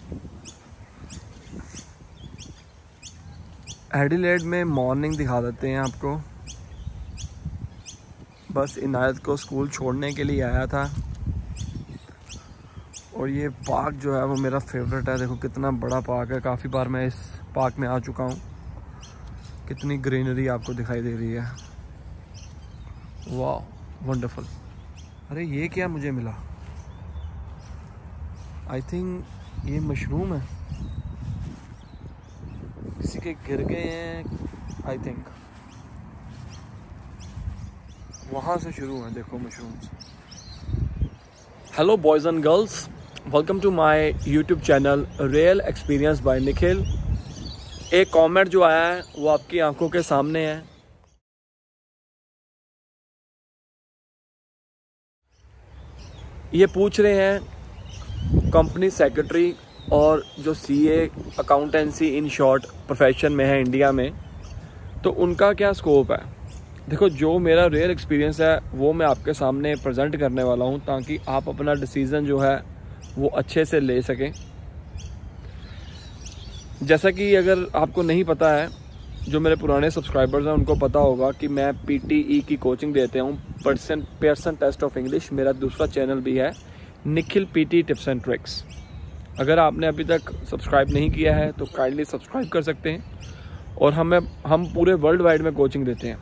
Adelaide में morning दिखा देते हैं आपको। बस इनायत को स्कूल छोड़ने के लिए आया था और ये पार्क जो है वो मेरा फेवरेट है। देखो कितना बड़ा पार्क है, काफ़ी बार मैं इस पार्क में आ चुका हूँ। कितनी ग्रीनरी आपको दिखाई दे रही है, वाह वंडरफुल। अरे ये क्या मुझे मिला, आई थिंक ये मशरूम है, किसी के गिर गए हैं आई थिंक, वहाँ से शुरू है देखो mushrooms. Hello boys and girls, welcome to my YouTube channel real experience by Nikhil. एक कमेंट जो आया है वो आपकी आंखों के सामने है। ये पूछ रहे हैं कंपनी सेक्रेटरी और जो CA accountancy in short profession में है इंडिया में, तो उनका क्या स्कोप है। देखो जो मेरा रियल एक्सपीरियंस है वो मैं आपके सामने प्रेजेंट करने वाला हूँ ताकि आप अपना डिसीज़न जो है वो अच्छे से ले सकें। जैसा कि अगर आपको नहीं पता है, जो मेरे पुराने सब्सक्राइबर्स हैं उनको पता होगा कि मैं पीटीई की कोचिंग देते हूँ, पेयरसन टेस्ट ऑफ इंग्लिश। मेरा दूसरा चैनल भी है Nikhil PT tips and tricks. अगर आपने अभी तक सब्सक्राइब नहीं किया है तो काइंडली सब्सक्राइब कर सकते हैं। और हम पूरे वर्ल्ड वाइड में कोचिंग देते हैं।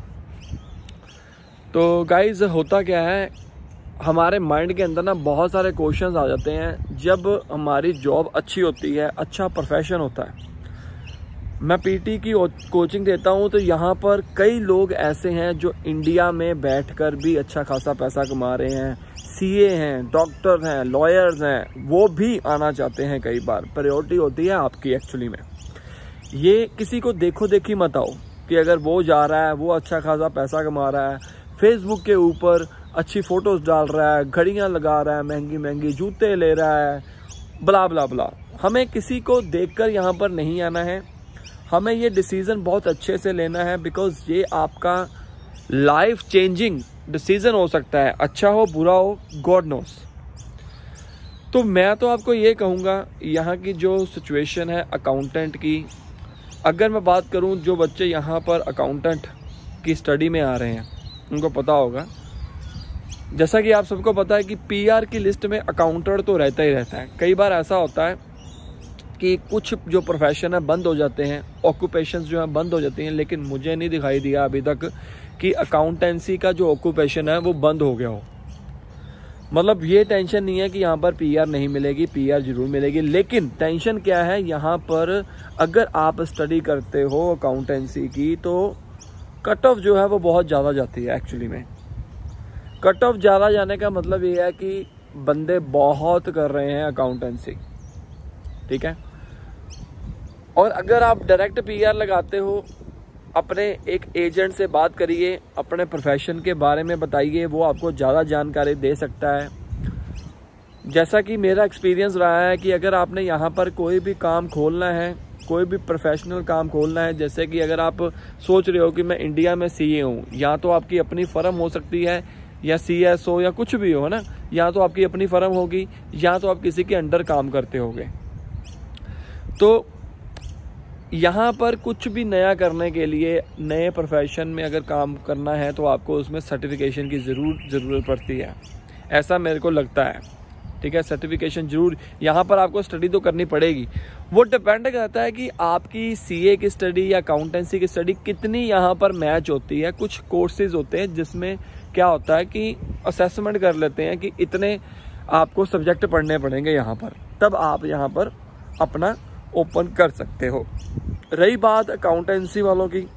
तो गाइज होता क्या है, हमारे माइंड के अंदर ना बहुत सारे क्वेश्चंस आ जाते हैं जब हमारी जॉब अच्छी होती है, अच्छा प्रोफेशन होता है। मैं पीटी की कोचिंग देता हूं तो यहाँ पर कई लोग ऐसे हैं जो इंडिया में बैठकर भी अच्छा खासा पैसा कमा रहे हैं। सीए हैं, डॉक्टर हैं, लॉयर्स हैं, वो भी आना चाहते हैं। कई बार प्रायोरिटी होती है आपकी एक्चुअली में। ये किसी को देखो देखी मत आओ कि अगर वो जा रहा है, वो अच्छा खासा पैसा कमा रहा है, फेसबुक के ऊपर अच्छी फोटोज डाल रहा है, घड़ियां लगा रहा है, महंगी महंगी जूते ले रहा है, ब्ला ब्ला ब्ला। हमें किसी को देखकर यहाँ पर नहीं आना है। हमें ये डिसीजन बहुत अच्छे से लेना है, बिकॉज ये आपका लाइफ चेंजिंग डिसीजन हो सकता है। अच्छा हो बुरा हो, गॉड नोस। तो मैं तो आपको ये कहूँगा, यहाँ की जो सिचुएशन है अकाउंटेंट की, अगर मैं बात करूँ जो बच्चे यहाँ पर अकाउंटेंट की स्टडी में आ रहे हैं उनको पता होगा, जैसा कि आप सबको पता है कि पीआर की लिस्ट में अकाउंटेंट तो रहता ही रहता है। कई बार ऐसा होता है कि कुछ जो प्रोफेशन है बंद हो जाते हैं, ऑक्यूपेशंस जो है बंद हो जाती हैं, लेकिन मुझे नहीं दिखाई दिया अभी तक कि अकाउंटेंसी का जो ऑक्यूपेशन है वो बंद हो गया हो। मतलब ये टेंशन नहीं है कि यहाँ पर पीआर नहीं मिलेगी, पीआर जरूर मिलेगी। लेकिन टेंशन क्या है, यहाँ पर अगर आप स्टडी करते हो अकाउंटेंसी की तो कट ऑफ जो है वो बहुत ज़्यादा जाती है। एक्चुअली में कट ऑफ ज़्यादा जाने का मतलब ये है कि बंदे बहुत कर रहे हैं अकाउंटेंसी, ठीक है। और अगर आप डायरेक्ट पीआर लगाते हो, अपने एक एजेंट से बात करिए, अपने प्रोफेशन के बारे में बताइए, वो आपको ज़्यादा जानकारी दे सकता है। जैसा कि मेरा एक्सपीरियंस रहा है कि अगर आपने यहाँ पर कोई भी काम खोलना है, कोई भी प्रोफेशनल काम खोलना है, जैसे कि अगर आप सोच रहे हो कि मैं इंडिया में सीए हूँ, या तो आपकी अपनी फर्म हो सकती है, या सीएसओ या कुछ भी हो ना, या तो आपकी अपनी फर्म होगी, या तो आप किसी के अंडर काम करते होगे। तो यहाँ पर कुछ भी नया करने के लिए, नए प्रोफेशन में अगर काम करना है तो आपको उसमें सर्टिफिकेशन की ज़रूरत पड़ती है, ऐसा मेरे को लगता है, ठीक है। सर्टिफिकेशन जरूर यहाँ पर आपको स्टडी तो करनी पड़ेगी। वो डिपेंड करता है कि आपकी सीए की स्टडी या अकाउंटेंसी की स्टडी कितनी यहाँ पर मैच होती है। कुछ कोर्सेज होते हैं जिसमें क्या होता है कि असेसमेंट कर लेते हैं कि इतने आपको सब्जेक्ट पढ़ने पड़ेंगे यहाँ पर, तब आप यहाँ पर अपना ओपन कर सकते हो। रही बात अकाउंटेंसी वालों की,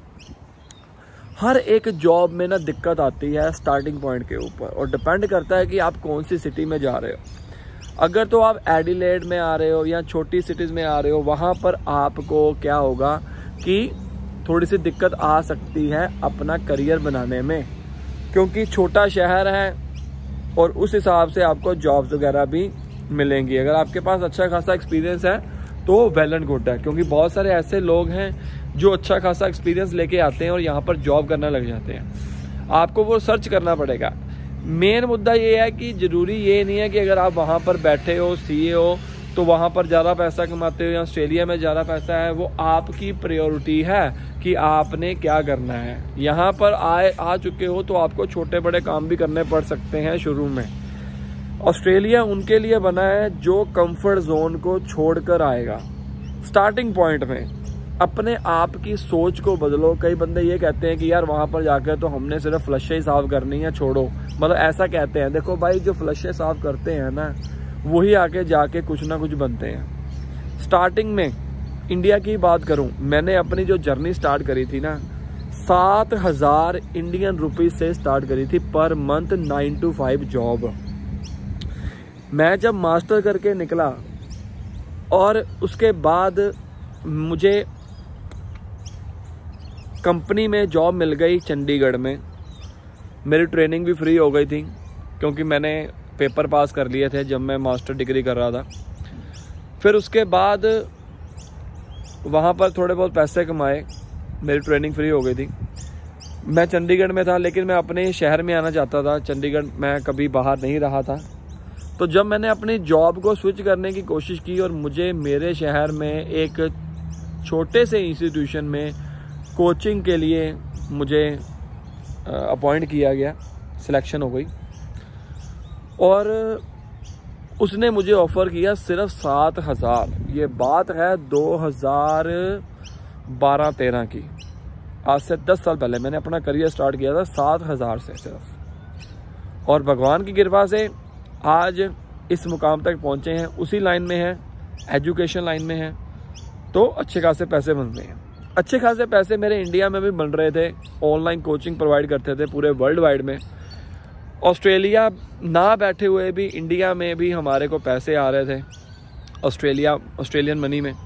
हर एक जॉब में ना दिक्कत आती है स्टार्टिंग पॉइंट के ऊपर, और डिपेंड करता है कि आप कौन सी सिटी में जा रहे हो। अगर तो आप एडिलेड में आ रहे हो या छोटी सिटीज़ में आ रहे हो, वहाँ पर आपको क्या होगा कि थोड़ी सी दिक्कत आ सकती है अपना करियर बनाने में, क्योंकि छोटा शहर है और उस हिसाब से आपको जॉब्स वगैरह भी मिलेंगी। अगर आपके पास अच्छा खासा एक्सपीरियंस है तो वेल एंड गुड है, क्योंकि बहुत सारे ऐसे लोग हैं जो अच्छा खासा एक्सपीरियंस लेके आते हैं और यहाँ पर जॉब करने लग जाते हैं। आपको वो सर्च करना पड़ेगा। मेन मुद्दा ये है कि ज़रूरी ये नहीं है कि अगर आप वहाँ पर बैठे हो, सीए हो, तो वहाँ पर ज़्यादा पैसा कमाते हो या ऑस्ट्रेलिया में ज़्यादा पैसा है, वो आपकी प्रायोरिटी है कि आपने क्या करना है। यहाँ पर आ चुके हो तो आपको छोटे बड़े काम भी करने पड़ सकते हैं शुरू में। ऑस्ट्रेलिया उनके लिए बना है जो कंफर्ट जोन को छोड़कर आएगा। स्टार्टिंग पॉइंट में अपने आप की सोच को बदलो। कई बंदे ये कहते हैं कि यार वहाँ पर जाकर तो हमने सिर्फ फ्लशें ही साफ करनी है, छोड़ो, मतलब ऐसा कहते हैं। देखो भाई, जो फ्लशें साफ करते हैं ना, वही आके जाके कुछ ना कुछ बनते हैं। स्टार्टिंग में इंडिया की बात करूं, मैंने अपनी जो जर्नी स्टार्ट करी थी ना, 7,000 इंडियन रुपीज से स्टार्ट करी थी पर मंथ, 9 to 5 जॉब। मैं जब मास्टर करके निकला और उसके बाद मुझे कंपनी में जॉब मिल गई चंडीगढ़ में। मेरी ट्रेनिंग भी फ्री हो गई थी क्योंकि मैंने पेपर पास कर लिए थे जब मैं मास्टर डिग्री कर रहा था। फिर उसके बाद वहाँ पर थोड़े बहुत पैसे कमाए, मेरी ट्रेनिंग फ्री हो गई थी। मैं चंडीगढ़ में था लेकिन मैं अपने शहर में आना चाहता था, चंडीगढ़ मैं कभी बाहर नहीं रहा था। तो जब मैंने अपनी जॉब को स्विच करने की कोशिश की और मुझे मेरे शहर में एक छोटे से इंस्टीट्यूशन में कोचिंग के लिए मुझे अपॉइंट किया गया, सिलेक्शन हो गई और उसने मुझे ऑफ़र किया सिर्फ 7,000। ये बात है 2012-13 की, आज से 10 साल पहले मैंने अपना करियर स्टार्ट किया था 7,000 से सिर्फ। और भगवान की कृपा से आज इस मुकाम तक पहुंचे हैं। उसी लाइन में है, एजुकेशन लाइन में है, तो अच्छे खासे पैसे बनते हैं। अच्छे खासे पैसे मेरे इंडिया में भी बन रहे थे, ऑनलाइन कोचिंग प्रोवाइड करते थे पूरे वर्ल्ड वाइड में। ऑस्ट्रेलिया ना बैठे हुए भी इंडिया में भी हमारे को पैसे आ रहे थे ऑस्ट्रेलियन मनी में।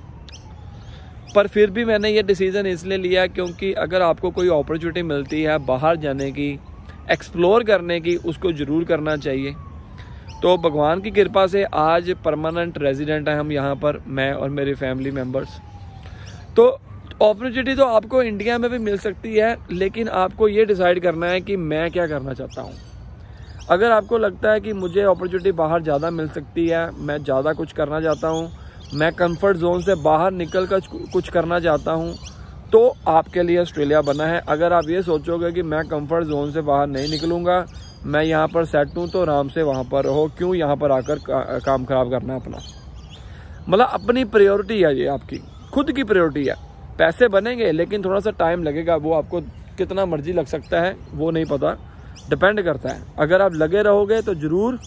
पर फिर भी मैंने ये डिसीज़न इसलिए लिया क्योंकि अगर आपको कोई अपॉर्चुनिटी मिलती है बाहर जाने की, एक्सप्लोर करने की, उसको ज़रूर करना चाहिए। तो भगवान की कृपा से आज परमानेंट रेजिडेंट हैं हम यहाँ पर, मैं और मेरी फैमिली मेम्बर्स। तो अपॉर्चुनिटी तो आपको इंडिया में भी मिल सकती है, लेकिन आपको ये डिसाइड करना है कि मैं क्या करना चाहता हूँ। अगर आपको लगता है कि मुझे अपॉर्चुनिटी बाहर ज़्यादा मिल सकती है, मैं ज़्यादा कुछ करना चाहता हूँ, मैं कंफर्ट जोन से बाहर निकल कर कुछ करना चाहता हूँ, तो आपके लिए ऑस्ट्रेलिया बना है। अगर आप ये सोचोगे कि मैं कंफर्ट जोन से बाहर नहीं निकलूँगा, मैं यहाँ पर सेट हूँ, तो आराम से वहाँ पर रहो, क्यों यहाँ पर आकर काम ख़राब करना है अपना। मतलब अपनी प्रायोरिटी है ये, आपकी खुद की प्रायोरिटी है। पैसे बनेंगे लेकिन थोड़ा सा टाइम लगेगा, वो आपको कितना मर्जी लग सकता है वो नहीं पता, डिपेंड करता है। अगर आप लगे रहोगे तो ज़रूर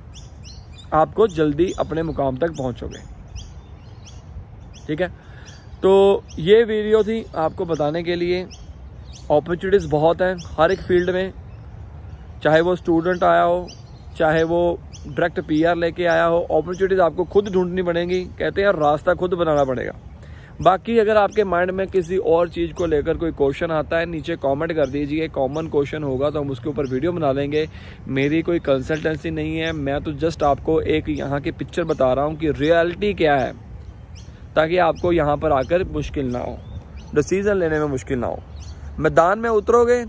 आपको जल्दी अपने मुकाम तक पहुंचोगे। ठीक है, तो ये वीडियो थी आपको बताने के लिए। अपॉर्चुनिटीज़ बहुत हैं हर एक फील्ड में, चाहे वो स्टूडेंट आया हो, चाहे वो डायरेक्ट PR लेके आया हो, अपॉर्चुनिटीज़ आपको खुद ढूंढनी पड़ेंगी। कहते हैं रास्ता खुद बनाना पड़ेगा। बाकी अगर आपके माइंड में किसी और चीज़ को लेकर कोई क्वेश्चन आता है, नीचे कमेंट कर दीजिए। कॉमन क्वेश्चन होगा तो हम उसके ऊपर वीडियो बना लेंगे। मेरी कोई कंसल्टेंसी नहीं है, मैं तो जस्ट आपको एक यहाँ की पिक्चर बता रहा हूँ कि रियलिटी क्या है, ताकि आपको यहाँ पर आकर मुश्किल ना हो, डिसीज़न लेने में मुश्किल ना हो। मैदान में उतरोगे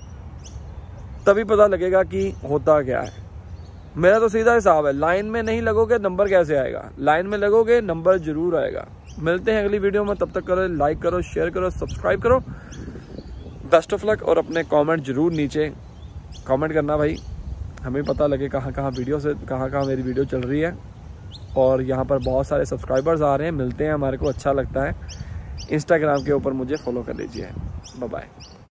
तभी पता लगेगा कि होता क्या है। मेरा तो सीधा हिसाब है, लाइन में नहीं लगोगे नंबर कैसे आएगा, लाइन में लगोगे नंबर जरूर आएगा। मिलते हैं अगली वीडियो में, तब तक करो लाइक करो, शेयर करो, सब्सक्राइब करो। Best of luck. और अपने कमेंट जरूर नीचे कमेंट करना भाई, हमें पता लगे कहाँ कहाँ मेरी वीडियो चल रही है। और यहाँ पर बहुत सारे सब्सक्राइबर्स आ रहे हैं, मिलते हैं, हमारे को अच्छा लगता है। इंस्टाग्राम के ऊपर मुझे फॉलो कर लीजिए। Bye bye.